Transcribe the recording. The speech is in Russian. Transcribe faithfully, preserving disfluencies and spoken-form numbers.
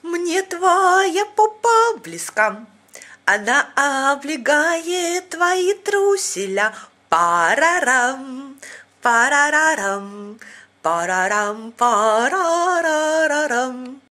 Мне твоя попа близка, она облегает твои труселя. Парарам, парарарам, парарам, парарарарам.